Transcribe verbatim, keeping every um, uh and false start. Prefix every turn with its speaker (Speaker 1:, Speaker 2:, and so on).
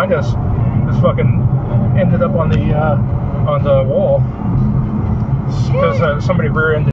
Speaker 1: behind us just fucking ended up on the uh, on the wall because uh, somebody rear-ended